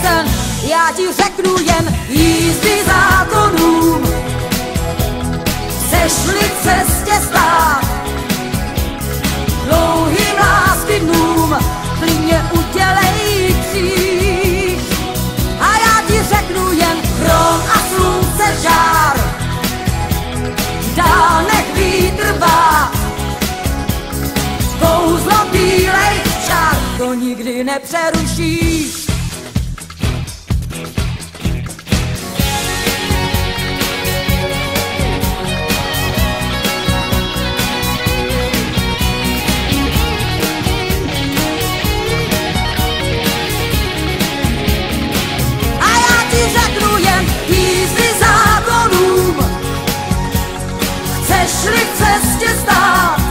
sen, já ti řeknu jen jízdy zákonům. Chceš-li cestě stát, dlouhým lásky dnům, klidně udělej kříž. A já ti řeknu jen hrom a slunce žár, dál nech vítr vát, kouzlo bílej čár, to nikdy nepřerušíš. Chceš-li v cestě stát,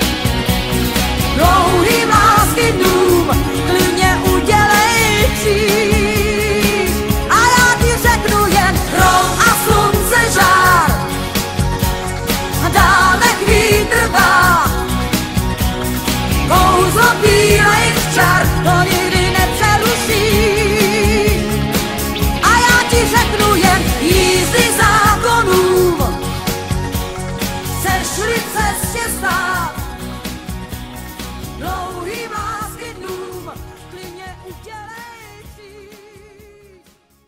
dlouhým lásky dnům, klidně udělej kříž. A já ti řeknu jen hrom a slunce žár, dál nech vítr vát, kouzlo bílejch čar, to nikdy nepřeruší. A já ti řeknu jen jízdy zákonům. Chceš-li v cestě stát, dlouhým lásky dnům, klidně udělej kříž.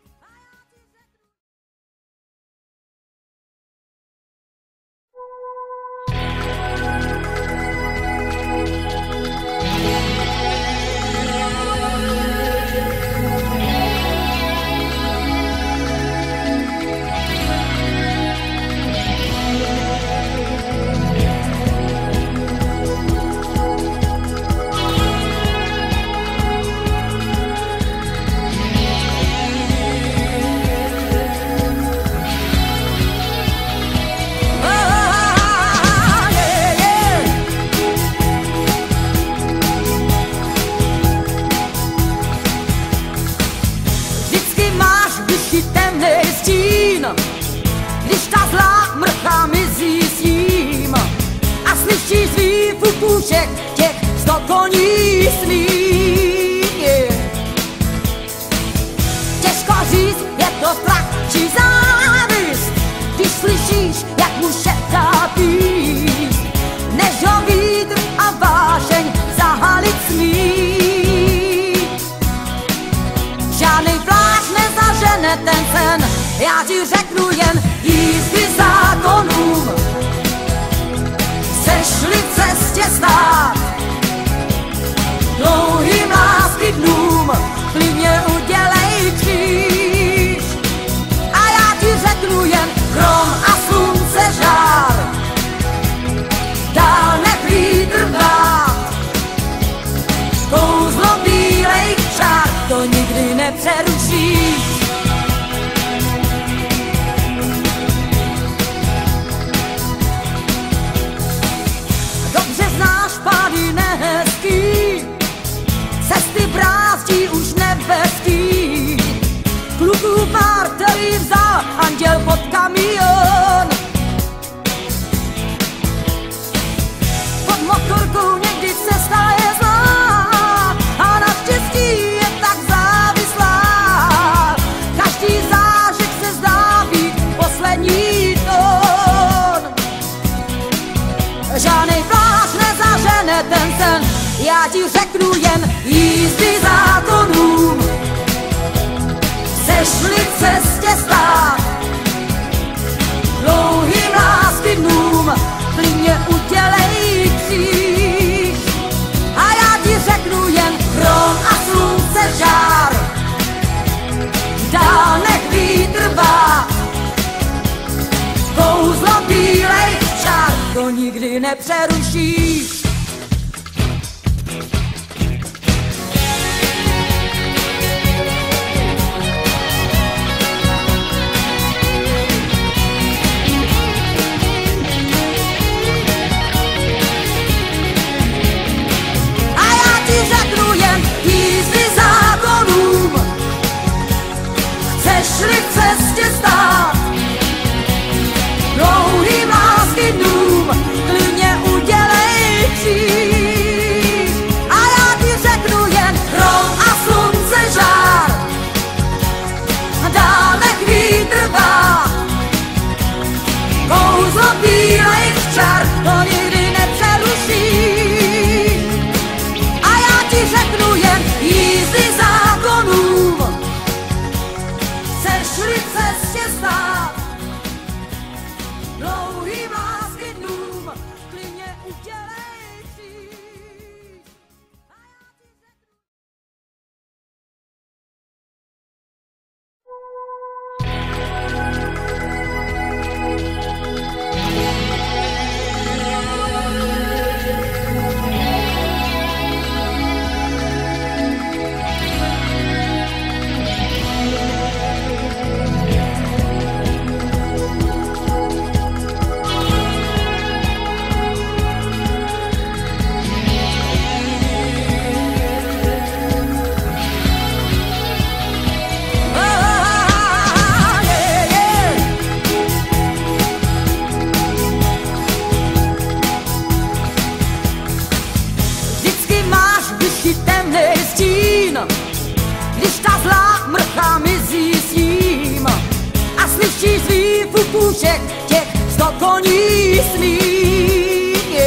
Když ta zlá mrcha mizí s ním a slyšíš zvý fukušek těch 100 koní smích. Těžko říct, je to strach či závist, když slyšíš, jak mu šeptá písť, než ho vítr a vášeň zahalit smí. Žádnej pláč nezažene ten sen, já ti řeknu jen jízdy zákonům. Chceš-li v cestě stát, dlouhým lásky dnům, klidně udělej kříž. A já ti řeknu jen hrom a slunce žár, dál nech vítr vát, kouzlo bílejch čár, to nikdy nepřerušíš. Pády nehezký, cesty brázdí už nebeský. Kluků pár, který vzal anděl pod kamion. Pod motorkou někdy cesta je zlá a naštěstí je tak závislá. Každý zážeh se zdá být poslední tón. Žádnej pláč nezažene ten sen, já ti řeknu jen jízdy zákonům. Chceš-li v cestě stát, dlouhým lásky dnům, klidně udělej kříž. A já ti řeknu jen hrom a slunce žár, dál nech vítr vát, kouzlo bílejch čár, to nikdy nepřerušíš. Chceš-li v cestě stát, dlouhým lásky dnům, klidně udělej stín, když ta zlá mrcha mizí s ním a slyší zvý fukušek těch 100 koní smích.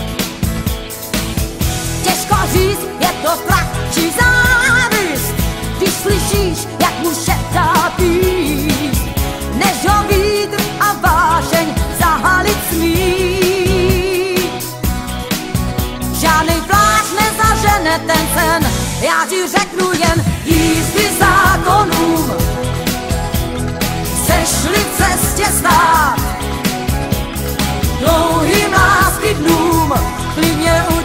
Těžko říct, je to strach či závist, když slyšíš, jak mu šeptá píst, než ho vítr a vášeň zahalit smí. Žádnej pláž nezažene ten sen, já ti řeknu jen jízdy zákonům. Chceš-li v cestě stát, dlouhým lásky dnům, klidně